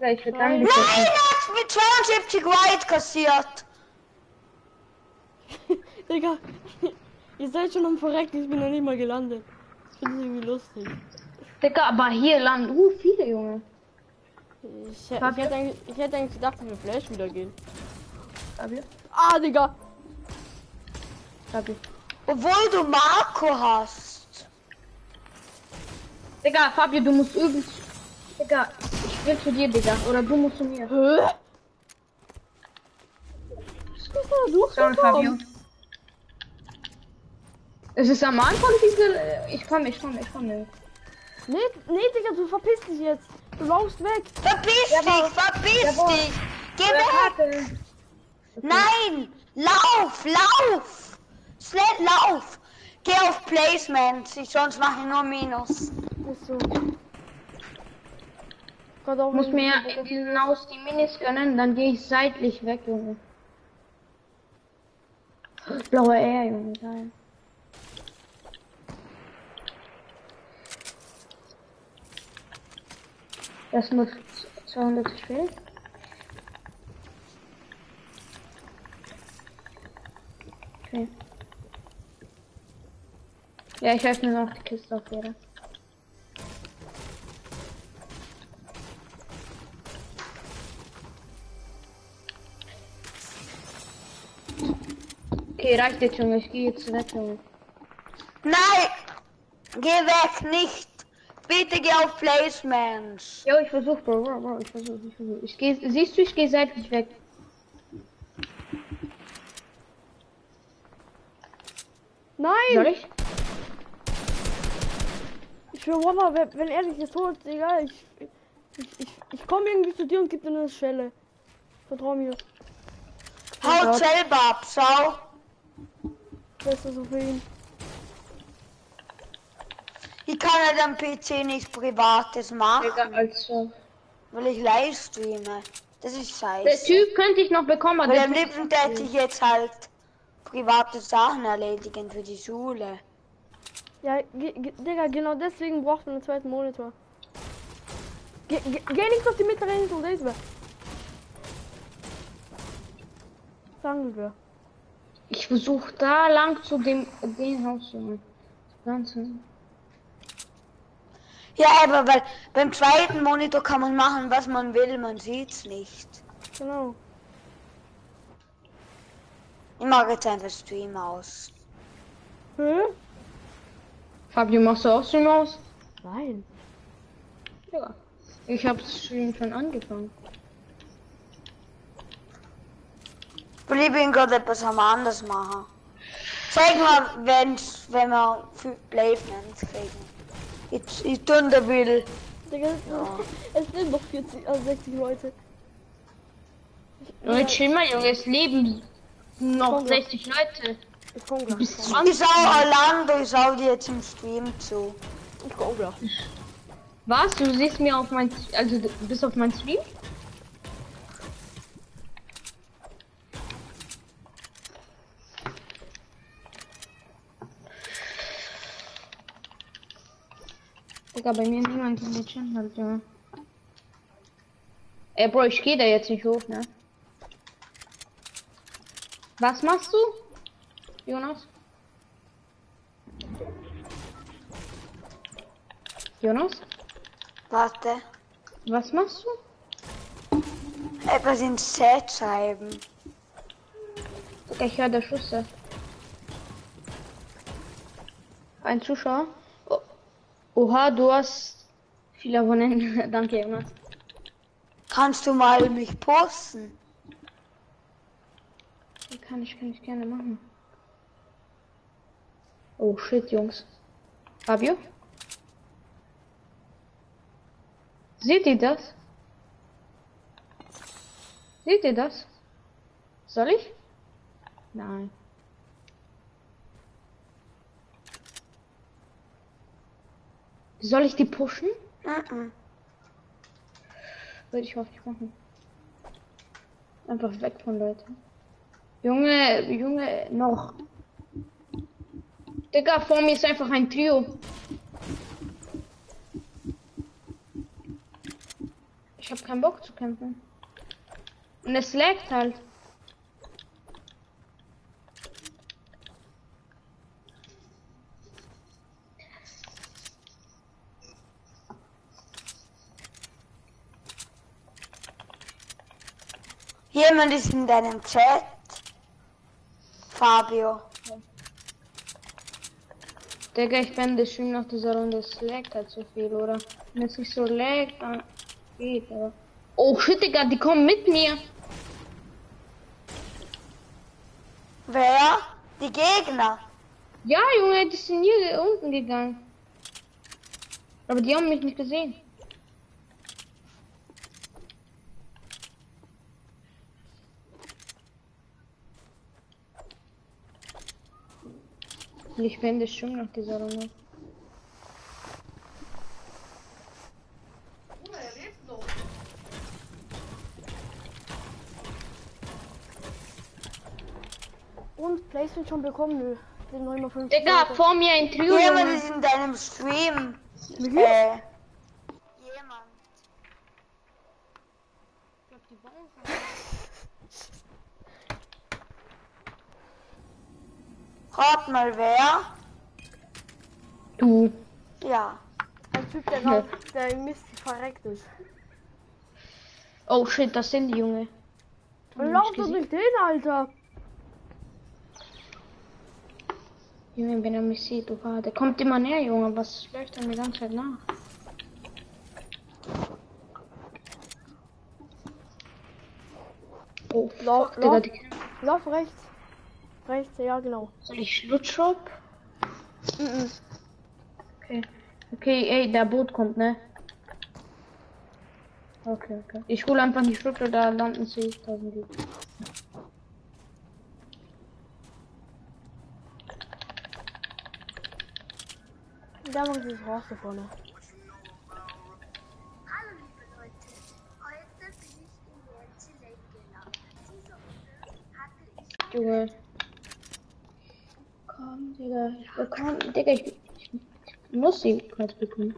Digga, ich würde dann Nein, nicht. er hat mit 72 White kassiert. Digga, ihr seid schon am Verrecken, ich bin noch nicht mal gelandet. Ich finde es irgendwie lustig. Digga, aber hier landen viele, Junge. Ich hätte eigentlich gedacht, dass wir Flash wieder gehen. Fabio? Ah, Digga! Fabio. Obwohl du Marco hast. Digga, Fabio, du musst üben. Digga, ich will zu dir, Digga. Oder du musst zu mir. Hä? Du Sorry, Fabio. Es ist am Anfang diese. Ich komme. Nee, Digga, du verpisst dich jetzt. Du laufst weg. Verpiss dich. Geh weg. Warte. Nein, lauf. Schnell lauf. Geh auf Placement, sonst mache ich nur Minus. Ist so. Gott, auch Muss wenn- mir in diesem Haus die Minis gönnen, dann gehe ich seitlich weg, Junge. Blaue R, Junge, geil. Das muss 200 Spiel. Okay. Ja, ich öffne noch die Kiste auf jeder. Okay, reicht jetzt, Junge. Ich gehe jetzt weg, Junge. Nein, geh weg, nicht. Bitte geh auf Placement. Jo, ich versuch, Bro. Ich versuch. Ich gehe, siehst du, ich gehe seitlich weg. Nein! Soll ich? Ich will Wallah, wenn er dich jetzt holt, Digga, ich komme irgendwie zu dir und gib dir eine Schelle. Vertrau mir. Haut selber ab, schau. Besser so für ihn. Ich kann ja am PC nichts Privates machen, Also. weil ich live streame. Das ist Der scheiße. Typ könnte ich noch bekommen, aber Weil der am liebsten hätte ich jetzt halt private Sachen erledigen für die Schule. Ja, Digga, genau deswegen braucht man einen zweiten Monitor. Geh nicht auf die mittlere Insel, das wäre. Sagen wir. Ich versuche da lang zu dem Haus, Junge. Ganze. Ja, aber weil beim zweiten Monitor kann man machen, was man will, man sieht's nicht. Genau. Ich mache jetzt einfach Stream aus. Hä? Fabio, machst du auch Stream aus? Nein. Ja. Ich habe Stream schon angefangen. Ich bin gerade etwas am anders machen. Zeig mal, wenn wir für Placement kriegen. Ich tun da will. Digga, es sind noch 60 Leute. Leute, chill mal, Junge, es leben noch Komm, 60 Leute. Ich komm gleich. Bis Ich schau Orlando, ich schau dir jetzt im Stream zu. Ich komm gleich. Was? Du siehst mir auf mein, also du bist auf mein Stream? Digga, bei mir niemand in der Chat halt, ja. Ey, Bro, ich gehe da jetzt nicht hoch, ne? Was machst du, Jonas? Jonas? Warte. Was machst du? Etwas ins Chat schreiben. Digga, ich höre der Schüsse. Ein Zuschauer? Oh. Oha, du hast viele Abonnenten. Danke, Jonas. Kannst du mal mich posten? Kann ich gerne machen. Oh shit, Jungs. Fabio? Seht ihr das? Seht ihr das? Soll ich? Nein. Soll ich die pushen? Würde ich hoffentlich machen. Einfach weg von Leuten. Junge, noch. Digga, vor mir ist einfach ein Trio. Ich habe keinen Bock zu kämpfen. Und es laggt halt. Jemand ist in deinem Chat. Fabio. Digga, ich bin der Stream nach dieser Runde. Es laggt halt so viel, oder? Wenn es nicht so laggt, dann geht, aber. Oh shit, Digga, die kommen mit mir. Wer? Die Gegner. Ja, Junge, die sind hier unten gegangen. Aber die haben mich nicht gesehen. Ich bin der Stream nach dieser Runde. Und Placement schon bekommen, nö. Den 9x50. Digga, vor mir ein Trio, Jemand Junge. ist in deinem Stream. Mit Jemand. Rat mal wer? Du. Ja. Ein Typ, der gerade, der im Mist verreckt ist. Oh shit, das sind die Junge. Lauf doch nicht hin, Alter! Junge, wenn er mich sieht, oha, der kommt immer näher, Junge. Was läuft er mir die ganze Zeit nach? Oh, Lauf, fuck, Digga, lauf. die... Lauf rechts. Rechts, ja genau. Soll ich Schlutschop? Okay. Okay, ey, der Boot kommt, ne? Okay, okay. Ich hole einfach die Schlutte, da landen sie. Da sind die. Da macht dieses raus da vorne. Hallo liebe Leute, heute bin ich in Nancy Lake gelandet. Diese Runde hatte ich Junge. Komm, Digga. Ich bekomme. Digga, ich muss sie kurz bekommen.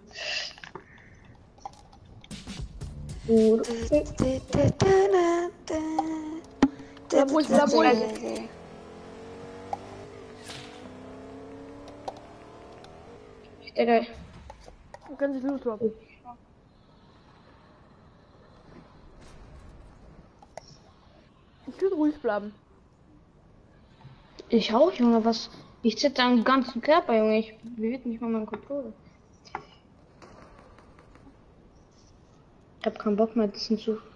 Gut. Digga. Du kannst dich los droppen. Ich will ruhig bleiben. Ich auch, Junge, was? Ich zitter am ganzen Körper, Junge. Ich bewege mich mal meinen Controller. Ich hab keinen Bock mehr, das sind so.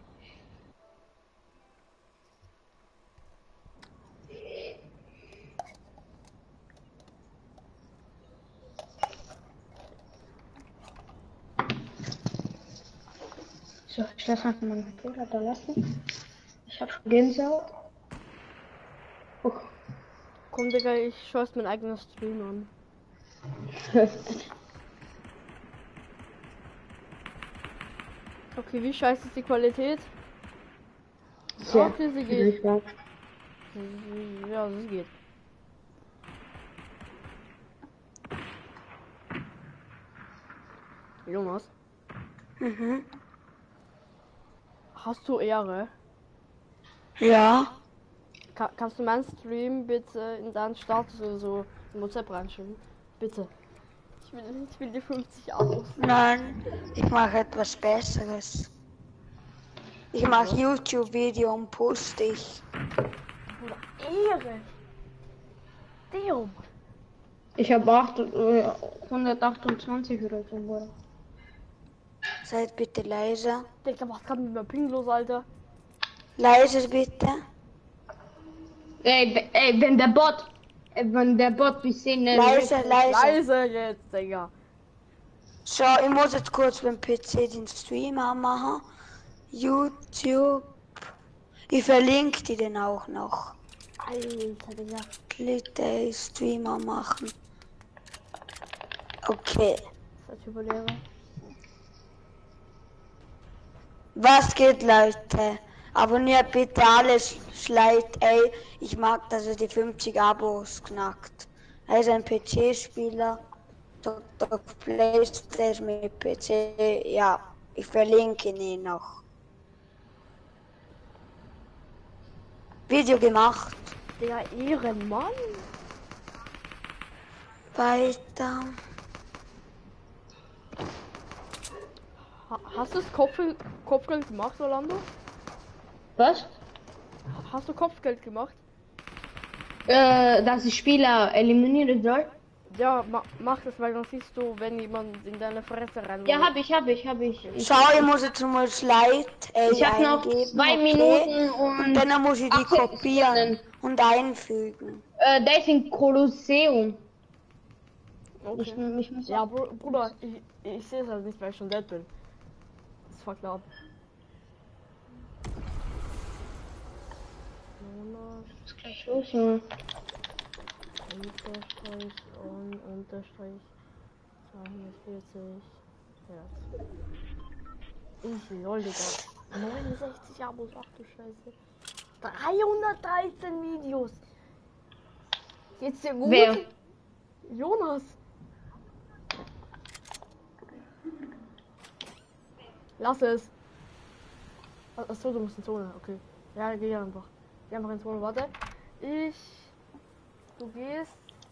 So, ich lasse einfach meinen Controller da lassen. Ich hab schon Gänsehaut. Oh. Komm, Digga, ich schaue mein eigenes Stream an. Okay, wie scheiße ist die Qualität? Sehr. Okay, sie geht. Ja. Ja, sie geht. Jonas, Mhm. hast du Ehre? Ja. Kannst du meinen Stream bitte in deinen Status oder so in WhatsApp reinschreiben? Bitte. Ich will die 50 Abos. Nein, ich mache etwas Besseres. Ich mache YouTube-Video und poste ich. Ehre! Damn! Ich habe 128 oder so, Bruder. Seid bitte leise. Digga, was kann mit meinem Ping los, Alter? Leise bitte. Ey, wenn der Bot wir sehen, ne? Leise, leise. Leise jetzt, Digga. So, ich muss jetzt kurz beim PC den Stream anmachen. YouTube. Ich verlinke die den auch noch. Alter, Digga. Bitte Stream anmachen. Okay. Das ist Überlehrer. Was geht, Leute? Abonniert bitte alles. Schleit, ey. Ich mag, dass er die 50 Abos knackt. Er ist ein PC-Spieler. Dr. PlayStation mit PC. Ja, Ich verlinke ihn noch. Video gemacht. Der Ehrenmann. Weiter. Hast du das Kopfgeld gemacht, Orlando? Was? Hast du Kopfgeld gemacht? Dass ich Spieler eliminieren soll? Ja, mach das, weil dann siehst du, wenn jemand in deine Fresse rein will. Ja, hab ich. Schau, ich muss jetzt mal Slide Ich habe noch eingeben. 2 okay? Minuten und Dann muss ich die 18 kopieren Sekunden. und einfügen. Der ist in Kolosseum. Okay. Ich muss Ja, Bruder, ich sehe es halt nicht, weil ich schon dead bin. Das fuckt ab. ist gleich los, Junge. Unterstrich und Unterstrich 240 Hertz. Ich lol, Digga. 69 Abos, ach du Scheiße. 313 Videos. Geht's dir gut? Wer? Jonas. Lass es. Achso, du musst in Zone, okay. Ja, geh einfach. Geh einfach in Zone, warte. Du gehst.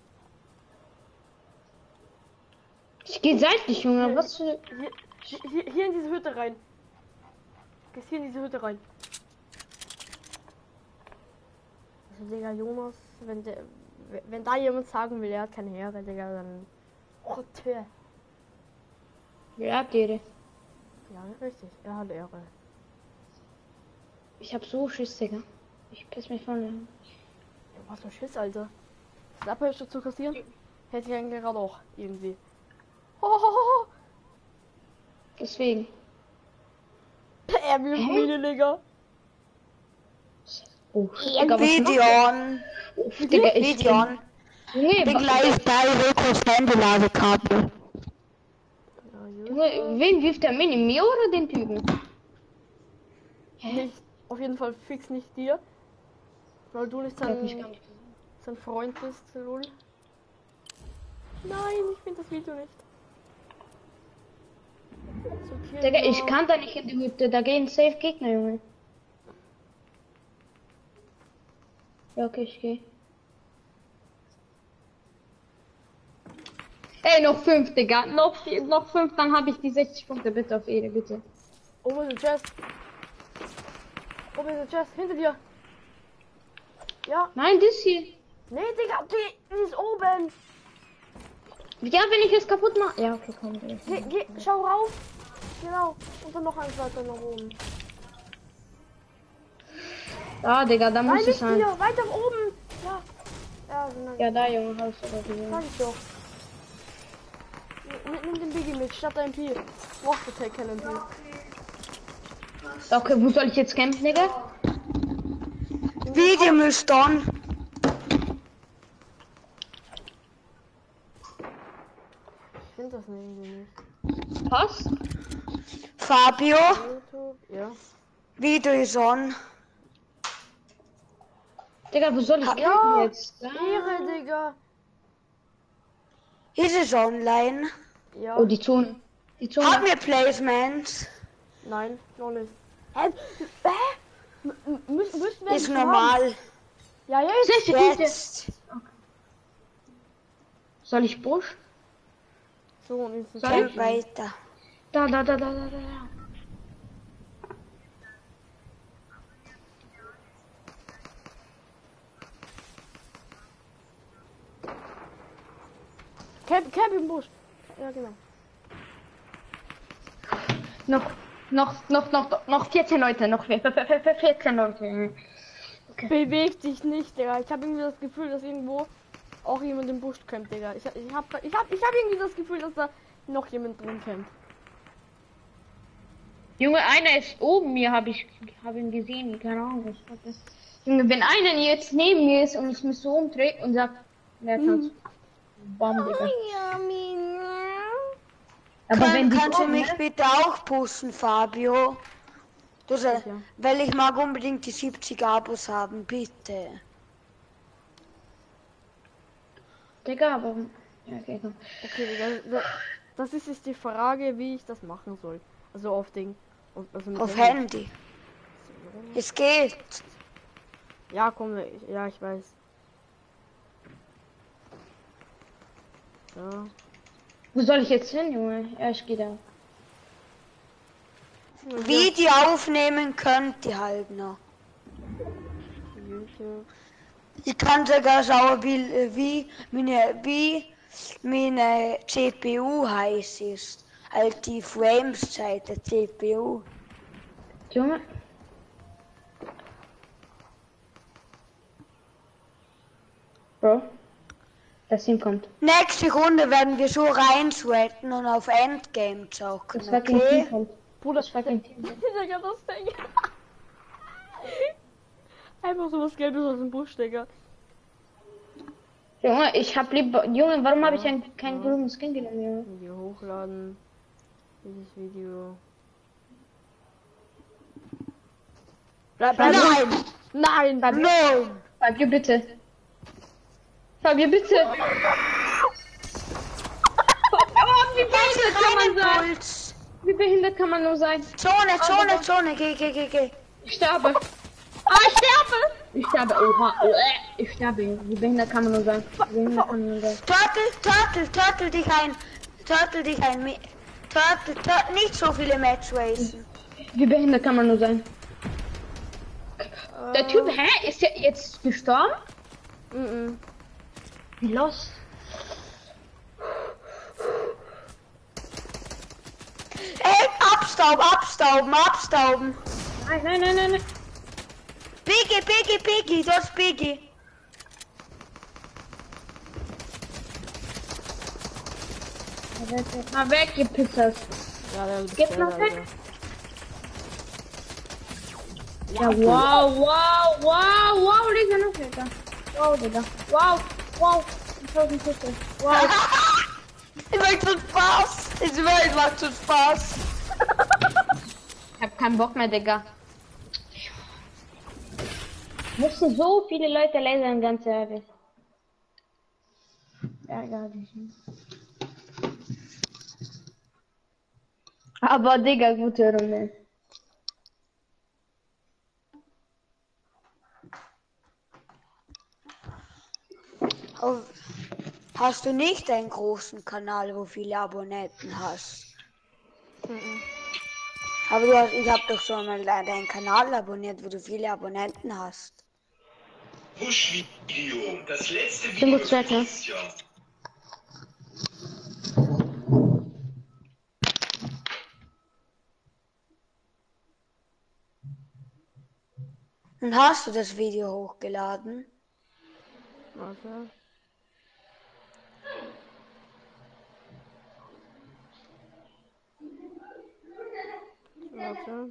Ich geh seitlich, Junge. Was für... Hier in diese Hütte rein. Gehst hier in diese Hütte rein. Also, Digga, Jonas, wenn da jemand sagen will, er hat keine Ehre, Digga, dann. Oh, Tür. Wer hat Ehre? Ja, richtig, er hat Ehre. Ich hab so Schiss, Digga. Ich piss mich von dem. Ja, was für Schiss, Alter. Snapper zu kassieren? Hätte ich eigentlich gerade auch irgendwie. Oh, Deswegen. er will Mine, Digga. Oh, Digga, was macht der? Videon. Digga, ich Videon. Junge, Bin gleich bei Rokos Handyladekabel. Junge, wen wirft der Mini? Mir oder den Typen? Nicht, auf jeden Fall fix nicht dir. Weil du nicht Glaub mich gar nicht. sein Freund bist, lol. Nein, ich finde das Video nicht. So, Digga, ich kann da nicht in die Hütte, da gehen safe Gegner, Junge. Ja, okay, ich geh. Ey, noch 5, Digga. Noch 5, dann habe ich die 60 Punkte. Bitte auf Ehre, bitte. Oben ist der Chest. Oben ist der Chest, hinter dir. Ja. Nein, das hier. Nee, Digga, die ist oben. Ja, wenn ich es kaputt mache. Ja, okay, komm. Schau rauf. Genau. Und dann noch eins weiter nach oben. Ah, Digga, da Nein, muss ich nicht sein. hier, weiter oben. Ja. Ja, genau. Ja, da, Junge, Haus oder Sag so. ich doch. Nimm den Biggie mit, statt dein P. Brauchst du kein MP. Okay, wo soll ich jetzt campen, Digga? Video müsst on. Ich finde das irgendwie nicht. Passt? Fabio. YouTube, ja. Video ist on. Digga, wo soll ich campen Ja, jetzt? Ehre, Digga. Ist es online? Ja. Oh, die Zone. Die Zone. Haben wir Placements? Nein, noch nicht. Hä? Müssen wir Ist jetzt normal. haben? Ja, jetzt. 60 Punkte. Jetzt. Soll ich Busch? So, und jetzt ist Soll Dann weiter. Da. Camp im Busch. Ja, genau. Noch 14 Leute, noch 14 Leute. Beweg dich nicht, Digga. Ich habe irgendwie das Gefühl, dass irgendwo auch jemand im Busch campt, Digga. Ich hab irgendwie das Gefühl, dass da noch jemand drin campt. Junge, einer ist oben mir, habe ihn gesehen, keine Ahnung, was war das? Junge, wenn einer jetzt neben mir ist und ich mich so umdrehe und sagt, wer kann's? Bam, Digga. Aber wenn die Kannst du kommen, mich ne? bitte auch pushen, Fabio? Du Ja. weil ich mag unbedingt die 70 Abos haben, bitte. Digga, aber... Ja, okay, komm. Okay, Digga. Das ist jetzt die Frage, wie ich das machen soll. Also auf Ding. Also mit Auf Handy. Es geht. Ja, komm, ja, ich weiß. So. Wo soll ich jetzt hin, Junge? Ja, ich gehe da. Wie die aufnehmen könnt ihr halt noch. YouTube. Ich kann sogar schauen, wie meine CPU heiß ist. Halt die Frames-Zeit der CPU. Junge. Bro. Das Team kommt. Nächste Runde werden wir so reinsweaten und auf Endgame zocken, Das fucking Team okay? kommt. Bruder, Das fucking Team kommt. Digga, das Ding. Einfach so was Gelbes aus dem Busch, Digga. Junge, ich hab lieber. Junge, warum habe ich keinen grünen Skin genommen, Junge? Video hochladen. Dieses Video. Bleib. Nein! Nein! No! Fabio, bitte. Fabio, bitte. Wie behindert kann man sein? Puls. Wie behindert kann man nur sein? Zone, geh. Ich sterbe. Ah, ich sterbe! Ich sterbe, oha. Ich sterbe. Wie behindert kann man nur sein? Wie behindert kann man nur sein? Turtle dich ein. Turtle, nicht so viele Match racen. Wie behindert kann man nur sein? Der Typ, hä? Ist der jetzt gestorben? Wie los? Ey, abstauben. Nein. Biggie, das ist Biggie. Mal weg, ihr Pissers. Ja, der ist Geht noch Alter. weg? Ja, wow, Digga, noch Digga. Wow, Digga. Wow. 1000 Küsse. Wow. Ich macht so Spaß. Ich macht so Spaß. Ich hab keinen Bock mehr, Digga. Mussten so viele Leute lasern, ganz ehrlich. Ärgerlich. Aber Digga, gute Runde. Oh, hast du nicht einen großen Kanal, wo viele Abonnenten hast? Aber ich habe doch schon mal deinen Kanal abonniert, wo du viele Abonnenten hast. Push-Video. Das letzte Bin Video gut weg, ne? dieses Jahr. Und hast du das Video hochgeladen? Warte. Warte.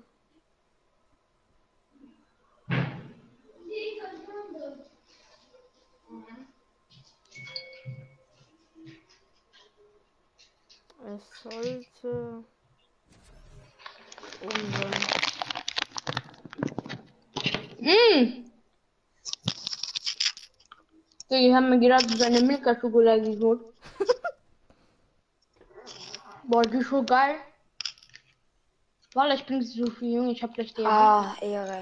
Es sollte Die haben mir gerade so eine Milka-Schokolade geholt. Boah, die ist so geil. Weil ich bin so viel jung, ich hab gleich die. Ah, Ehre.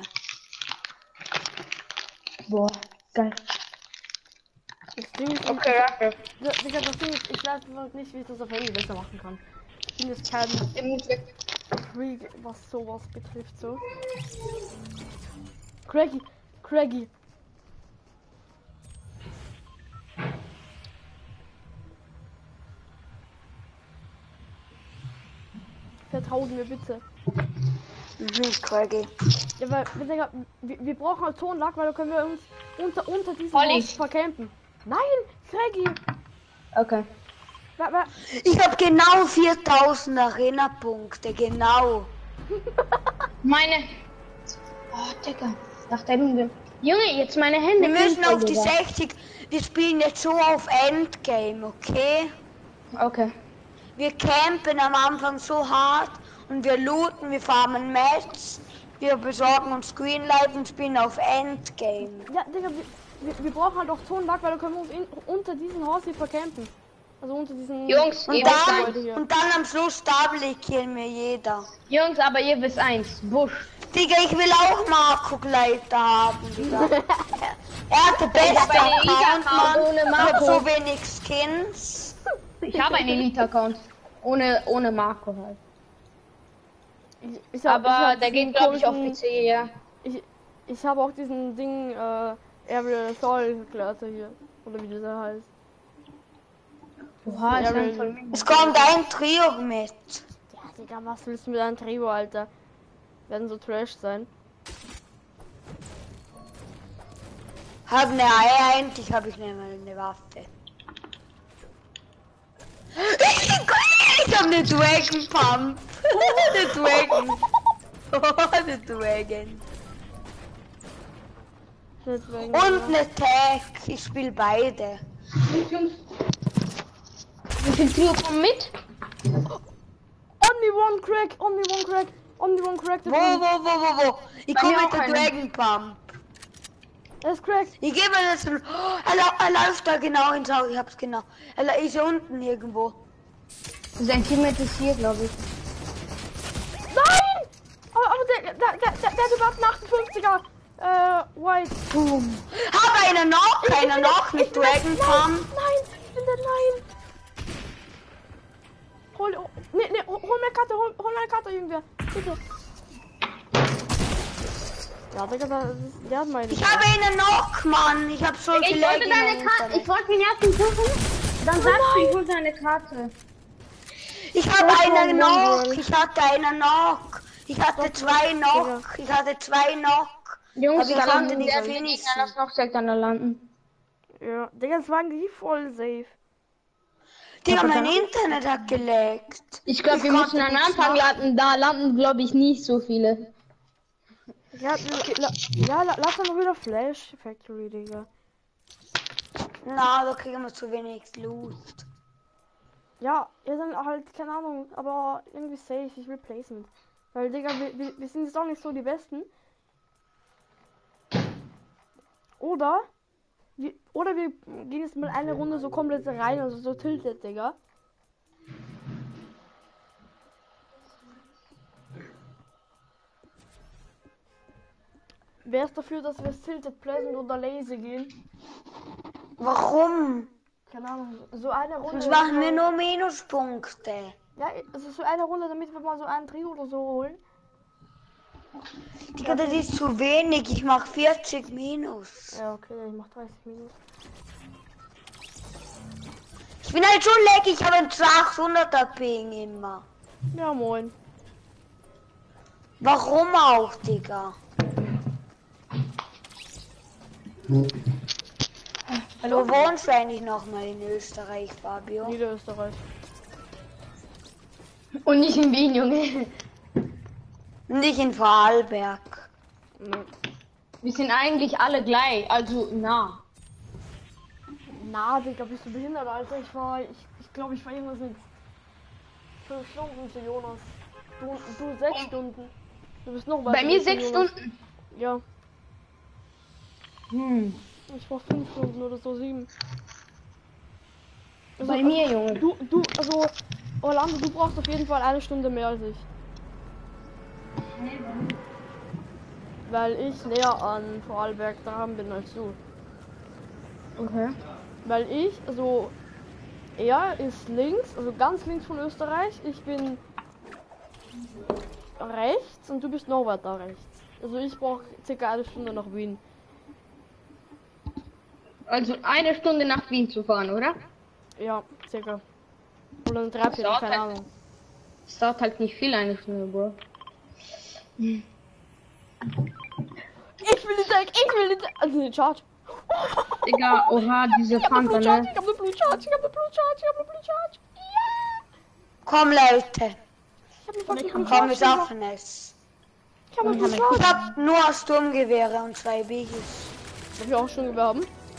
Boah, geil. Das Ding ist, Okay, danke. Digga, das Ding ist, ich weiß noch nicht, wie ich das auf Handy besser machen kann. Ich bin jetzt kein Freak, was sowas betrifft, so. Craggy. Vertrauen mir bitte. Craggy. Ja, weil, Digga, wir brauchen halt Tonlack, weil da können wir uns unter diesem Olli. Haus vercampen. Nein, Craggy. Okay. Ich habe genau 4000 Arena-Punkte, genau. Meine. Oh, Digga. Nach dem. Junge, jetzt meine Hände. Wir müssen voll, auf die Digga. 60. Wir spielen jetzt so auf Endgame, okay? Okay. Wir campen am Anfang so hart und wir looten, wir farmen Mats, wir besorgen uns Greenlight und spielen auf Endgame. Ja, Digga, wir brauchen halt auch Tonlack, weil da können wir uns unter diesem Haus hier vercampen. Also unter diesen... Jungs, Und ihr wisst Leute eins. hier. dann, und dann am Schluss Double killen mir jeder. Jungs, aber ihr wisst eins. Busch. Digga, ich will auch Marco Gleiter haben, Digga. Er hat den besten hab einen Account, Elite-Account Mann. ohne Ich hab Marco. so wenig Skins. Ich habe einen Elite-Account. Ohne Marco halt. Aber der geht, glaube ich, auf PC, ja. Ich habe auch diesen Ding, Ariel Soul Klasse hier. Oder wie dieser heißt. Oha, ist Ja, ein von mir. Es kommt ein Trio mit. Ja, Digga, was willst du mit einem Trio, Alter? Werden so trash sein. Hab eine Eier, endlich habe ich nicht mal eine Waffe. Ich hab eine Dragon Pump. Eine Dragon. Eine Dragon. Deswegen, Und eine Tag. Ich spiele beide. Wie viel Trio kommen mit? Only one crack, only one crack, only one crack. Wo? Ich Bei komme mir mit auch der einer. Dragon Pump. Er ist cracked. Ich gebe mir das. Er läuft da genau ins Haus. Ich hab's genau. Er ist hier unten irgendwo. Sein Teammate ist hier, glaube ich. Nein! Aber der hat überhaupt einen 58er. White. Boom. Hab einer noch, einer noch mit Dragon Pump. Nein, ich bin der Nein. Hol meine Karte, hol meine Karte, irgendwer. Bitte. Ja, Digga, der hat meine. Ich habe einen noch, Mann. Ich hab so Ich viele wollte deine Karte. Ich wollte den ersten suchen. Dann sagst du, ich hol deine Karte. Ich habe einen noch. Mann. Ich hatte einen noch. Ich hatte zwei noch. Ich hatte zwei noch. Jungs, Aber ich da konnte landen nicht sehr viele finishen. Gegner, lass noch Sektor landen. Ja, Digga, das waren die voll safe. Digga, mein Internet hat gelaggt. Ich glaube, wir konnte müssen am nichts Anfang machen. landen. Da landen, glaube ich, nicht so viele. Ja, lass doch noch wieder Flash Factory, Digga. Na, da kriegen wir zu wenig Loot. Ja, dann halt, keine Ahnung, aber irgendwie safe, ich will Placement. Weil, Digga, wir sind jetzt auch nicht so die Besten. Oder wir gehen jetzt mal eine Runde so komplett rein, also so tilted, Digga. Wer ist dafür, dass wir tilted, pleasant oder lazy gehen? Warum? Keine Ahnung, so eine Runde. Sonst machen wir nur Minuspunkte. Ja, also so eine Runde, damit wir mal so einen Trio oder so holen. Digga, das ist zu wenig. Ich mach 40 minus. Ja, okay, ich mach 30 Minuten. Ich bin halt schon leck. Ich habe einen 800er Ping immer. Ja, moin. Warum auch, Digga? Hallo, wo wohnst du eigentlich nochmal in Österreich, Fabio? Niederösterreich. Und nicht in Wien, Junge. Nicht in Vorarlberg. Ne. Wir sind eigentlich alle gleich, also nah. Na, Digga, bist du behindert, Alter? Ich glaube, ich war irgendwas mit 5 Stunden zu Jonas. Du 6 Stunden. Du bist noch Bei mir 6 Stunden. Ja, Hm. ich brauch 5 Stunden oder so 7. Also, Bei mir, Junge. Also, Orlando, du brauchst auf jeden Fall eine Stunde mehr als ich. Weil ich näher an Vorarlberg dran bin als du. Okay. Weil ich, also, er ist links, also ganz links von Österreich. Ich bin rechts und du bist noch weiter rechts. Also ich brauche circa eine Stunde nach Wien. Also eine Stunde nach Wien zu fahren, oder? Ja, circa. Oder ein Dreiviertel, dauert keine halt- Ahnung. Es dauert halt nicht viel, eine Stunde, Bro. Ich will die Deck, also den Charge. Digga, oha, diese Fanta, Ich hab ne? eine Blue Charge. Ja! Komm, Leute. Ich hab eine fucking Blue Komm, wir Charge. schaffen es. Ich hab eine Blue Ich Charge. hab nur Sturmgewehre und 2 Biggies. Hab ich auch schon gewerben.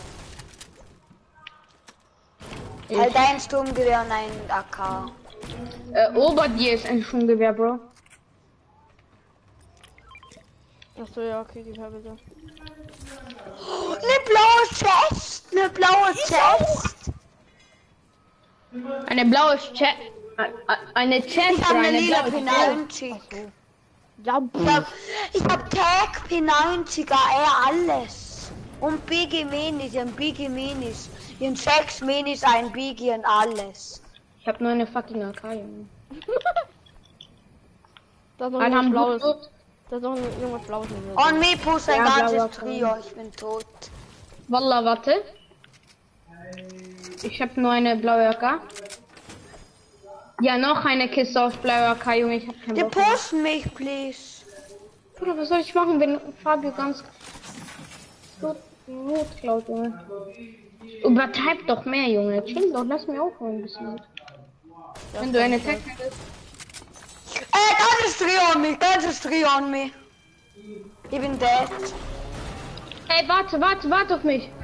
Halt ein Sturmgewehr und ein AK. Ober dir ist ein Sturmgewehr, Bro. Achso, ja, okay, die habe ich ja. Eine blaue Chest! Eine blaue Chest! Eine blaue Chat. Eine Chat. Ich habe eine eine lila blaue P90. Ja, Ich hab Tag P90, alles. Und Biggie Minis, ein Biggie Minis. In 6 Minis, ein Biggie und alles. Ich hab nur eine fucking AK, Junge. da ist noch Alle irgendwas haben Blaues. Blut. Da ist noch irgendwas Blaues. Und mir plus ein Ja, ganzes blauer Trio, ich bin tot. Wallah, warte. Ich hab nur eine blaue AK. Ja, noch eine Kiste aus blauer AK, Junge. Ich hab keinen Die Bock mehr. posten mich, please. Bruder, was soll ich machen, wenn Fabio ganz rot klaut, Junge? Übertreib doch mehr, Junge. Chill doch, lass mir auch ein bisschen. Wenn du eine Technik bist. Ganzes Trio an mich. Ich bin dead. Ey, warte auf mich.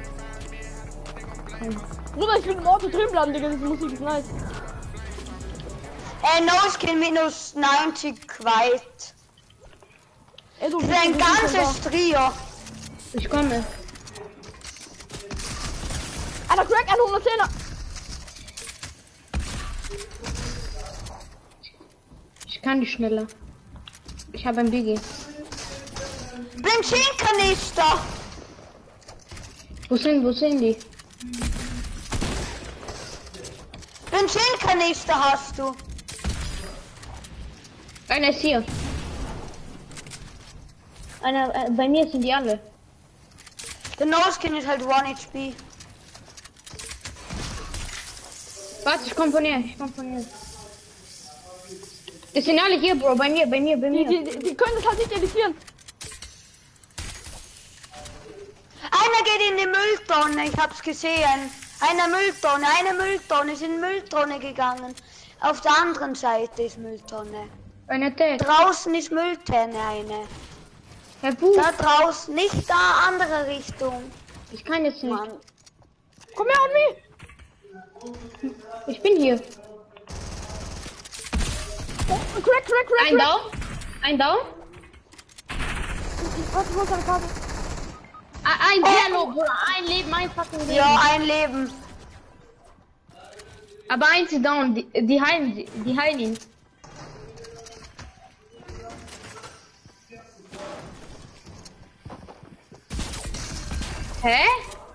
Bruder, ich bin im Auto drin bleiben, Digga. Diese Musik ist nice. No Skin minus 90 weit. Ey, du Das ist ein ganzes Trio. Ich komme. Alter, Crack, ein 110er. Ich kann nicht schneller. Ich habe ein Biggie. Benzinkanister. Wo sind die? Benzinkanister hast du. Einer ist hier. Bei mir sind die alle. Der No Skin ist halt 1 HP. Warte, ich komm von hier. Die sind alle hier, Bro. Bei mir. Die können das halt nicht editieren. Einer geht in die Mülltonne, ich hab's gesehen. Eine Mülltonne ist in die Mülltonne gegangen. Auf der anderen Seite ist Mülltonne. Einer Tag. Draußen ist Mülltonne eine. Herr Buch. Da draußen, nicht da, andere Richtung. Ich kann jetzt nicht. Mann. Komm her an mich. Ich bin hier. Oh, Crack. Ein Down. Was muss eine Karte? Ein Yellow, Bruder. Ein Leben, ein fucking Leben. Ja, ein Leben. Aber eins ist down. Die heilen ihn. Hä?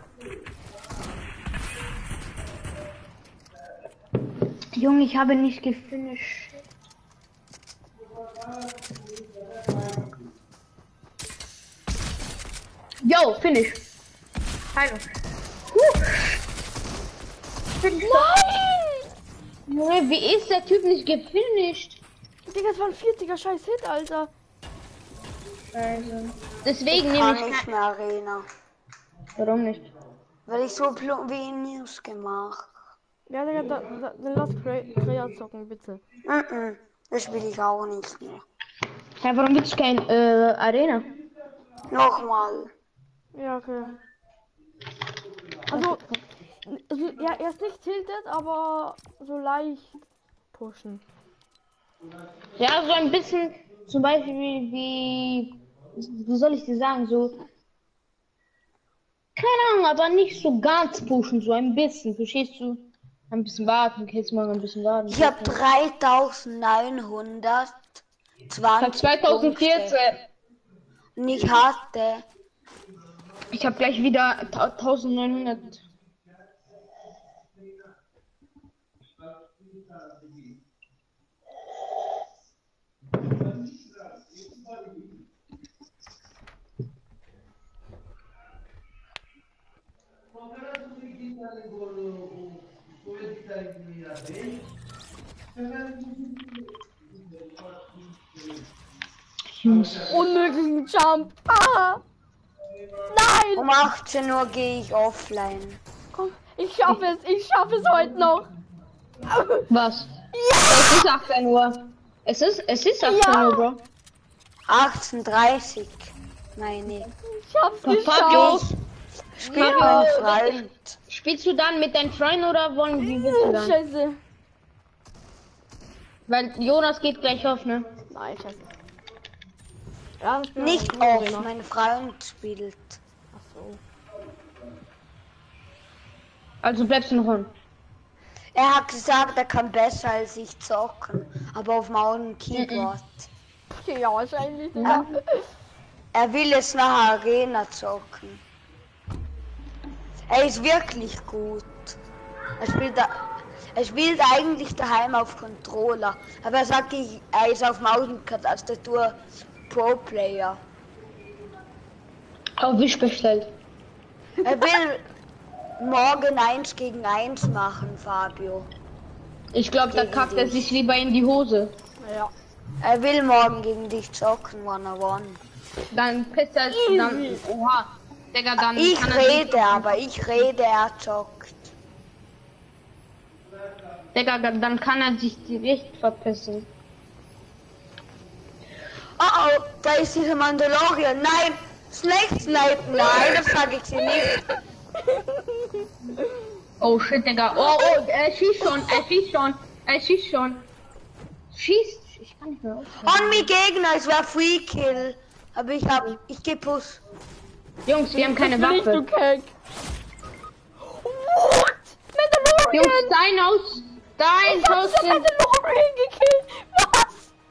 Junge, ich habe nicht gefinisht. Yo, finish. Heilung. Nein! Junge, wie ist der Typ nicht gefinisht? Digga, das war ein 40er scheiß Hit, Alter. Also. Deswegen Kann nehme ich nicht mehr Arena. Warum nicht? Weil ich so wenig gemacht. Ja, Digga, dann lass Krea zocken, bitte. Das will ich auch nicht mehr. Ja, warum willst du kein Arena? Nochmal. Ja, okay. Also, ja, er ist nicht tilted, aber so leicht pushen. Ja, so ein bisschen, zum Beispiel wie soll ich dir sagen, so, keine Ahnung, aber nicht so ganz pushen, so ein bisschen, verstehst du? Ein bisschen warten, jetzt mal ein bisschen warten. Ich habe 3920. Ich hab 2014. Und ich hatte. Ich habe gleich wieder 1900. Unmöglichen Jump. Ah! Nein! Um 18 Uhr gehe ich offline. Komm, ich schaffe es heute noch. Was? Ja! Es ist 18 Uhr. Es ist 18 Ja. Uhr, Bro. 18:30. Meine. Ich hab's Fabio, geschafft. Spiel mein Freund. spielst du dann mit deinen Freunden oder wie willst du dann? Scheiße. Weil Jonas geht gleich auf, ne? Nein, scheiße. Ja, das Nicht oft, mein Freund spielt. Achso. Also bleibst du noch an. Er hat gesagt, er kann besser als ich zocken, aber auf Mountain Keyboard. Ja, wahrscheinlich. Ja. Er will jetzt nachher Arena zocken. Er ist wirklich gut. Er spielt eigentlich daheim auf Controller, aber er sagt, er ist auf Maustastatur Pro-Player. Auf Wisch bestellt. Er will morgen 1 gegen 1 machen, Fabio. Ich glaube, da Gegen kackt er dich. sich lieber in die Hose. Ja. Er will morgen gegen dich zocken, one-on-one. Dann pisst er dann. Oha. Digga, dann. Ich kann er sich- rede, er zockt. Digga, dann kann er sich direkt verpissen. Oh, da ist dieser Mandalorian. Nein, Snake snipen. Nein, das sage ich dir nicht. Oh shit, Digga. Oh, er schießt schon. Schießt. Ich kann nicht mehr aufhören. On me Gegner, es war Free Kill. Aber ich geh Push. Jungs, wir haben keine Das bin ich, du Waffe. Keck. What? Mandalorian! Jungs, dein Ich hab Haus den Mandalorian gekillt! Was?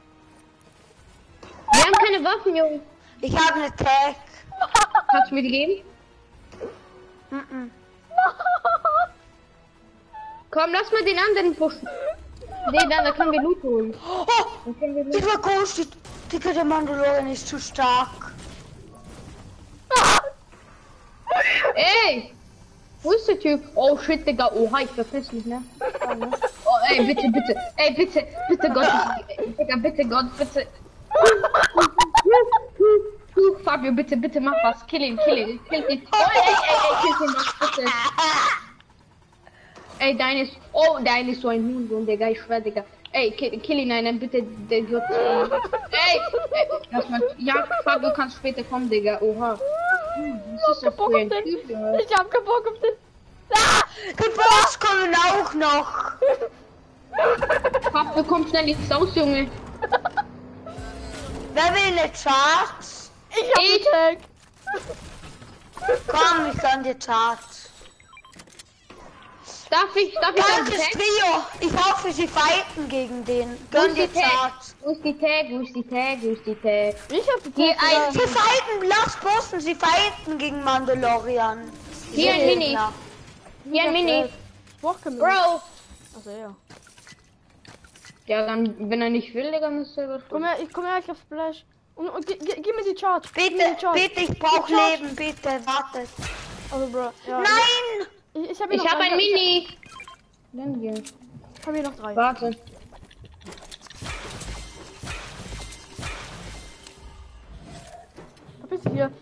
Wir haben keine Waffen, Jungs. Ich habe eine Tag. Kannst du mir die geben? Mhm. Komm, lass mal den anderen pushen. Nee, da können wir Loot holen. Oh, Dann können wir das Loot. war groß. Digga, der Mandalorian ist zu stark. Ey! Wo ist der Typ? Oh shit, Digga. Oha, ich verpiss mich, ne? Oh, ey, bitte. Ey, bitte Gott. Digga, bitte Gott, bitte. Fabio, bitte, mach was. Kill ihn. Kill ihn. Oh, ey, kill ihn was, bitte. Ey, dein ist so ein Huhn, Digga, ich schwör, Digga. Ey, kill ihn, nein, bitte, der wird. Ey, lass mal. Ja, Fabio, kannst später kommen, Digga. Oha. Was ist das für ein Typ, Junge? Ich hab keinen Bock auf den. Die Boss kommen auch noch. Fabio, komm schnell jetzt raus, Junge. Wer will eine Charts? Ich hab den Tag. Komm, ich kann dir Charts. Darf ich Ganzes einen Tag? Trio. Ich hoffe, sie fighten gegen den. Wo Gönn ist dir die Tag? Charts. Wo ist die Tag? Ich hab den Hier Tag. ein- Sie fighten, lass Bossen, sie fighten gegen Mandalorian. Hier ein Mini. Gegner. Hier ein Mini. Bro. Bro. Also ja. Ja, dann, wenn er nicht will, Digga, müsste er Komm her, ich auf Splash. Und gib mir die Charge. Gib mir Bitte, die Charge. bitte, ich brauch Die Charge. Leben, bitte, wartet. Also Bro. Ja. Nein! Ich hab Ich habe ein Mini. Nimm dir. Ich hab hier noch 3. Warte. Verpiss dich hier.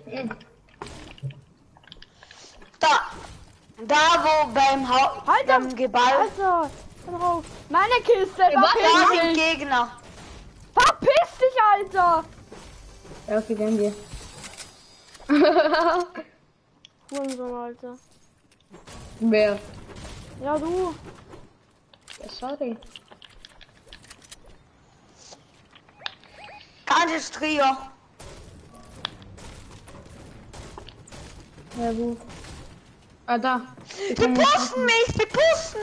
Da wo beim beim Geball. Alter. Komm raus. Meine Kiste. was? Da Verpiss sind dich. Gegner. Verpiss dich, Alter. Ja, okay, gönn dir. Hurensohn, Alter. Wer? Ja, du. Ja, sorry. Ganzes Trio. Ja, wo? Ah, da. Die pusten mich, die pusten.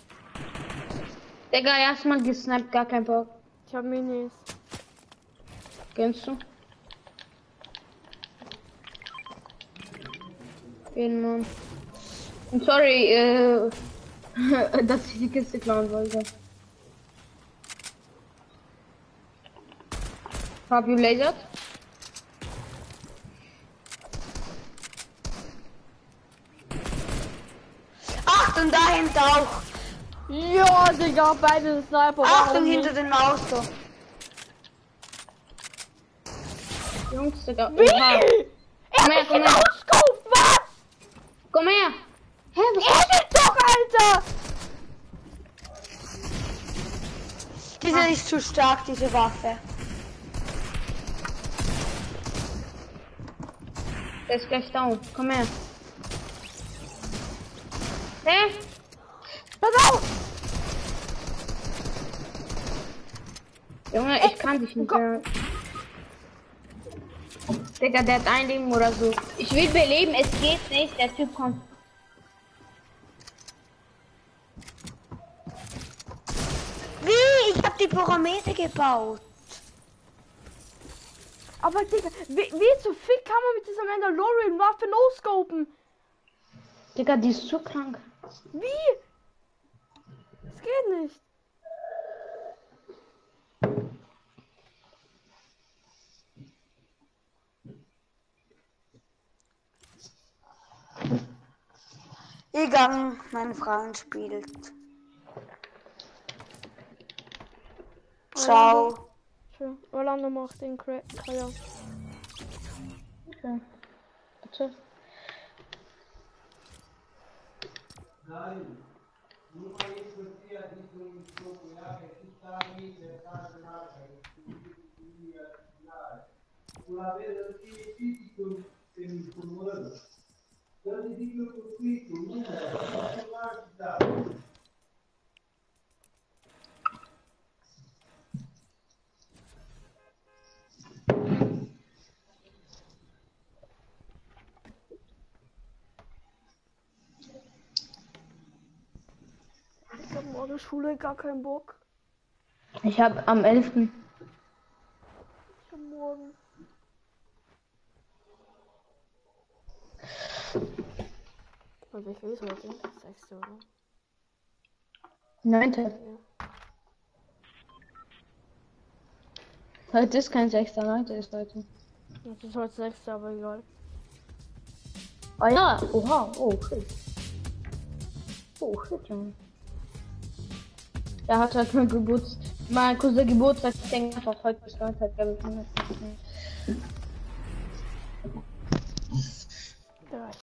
Digga, erstmal gesnappt, gar kein Bock. Ich hab Minis. Gönnst du? Jeden Mann. Und sorry, dass ich die Kiste klauen wollte. Fabio lasert. Achtung, dahinter auch. Ja, Digga, beide Sniper. Achtung, Warum hinter dem Auto. Jungs, Digga. Wie? Oha. Komm her, komm her. Auskunft, was? Komm her. Hä, was Edit doch, Alter! Diese ist zu stark, diese Waffe. Der ist gleich down. Komm her. Hä? Pass auf! Junge, ich kann dich nicht mehr. Digga, der hat ein Leben oder so. Ich will beleben, es geht nicht. Der Typ kommt. die Pyramide gebaut. Aber Digga, wie zu fick kann man mit dieser Mandalorian Waffe no-scopen? Digga, die ist zu krank. Wie? Das geht nicht. Egang, meine Frauen spielt. Ciao. Schön. Orlando macht den Kreier. Okay. Bitte. Ich hab morgen Schule gar keinen Bock. Ich hab am 11. Ich hab morgen. Also ich weiß heute. 6. oder? 9. Ja. Heute ist kein 6. 9. ist heute. Das ist heute 6. aber egal. Oh ja, oha, oh shit. Oh shit, Junge. Der hat halt mein Cousin Geburtstag, ich denke einfach heute bis 9. Ja, ich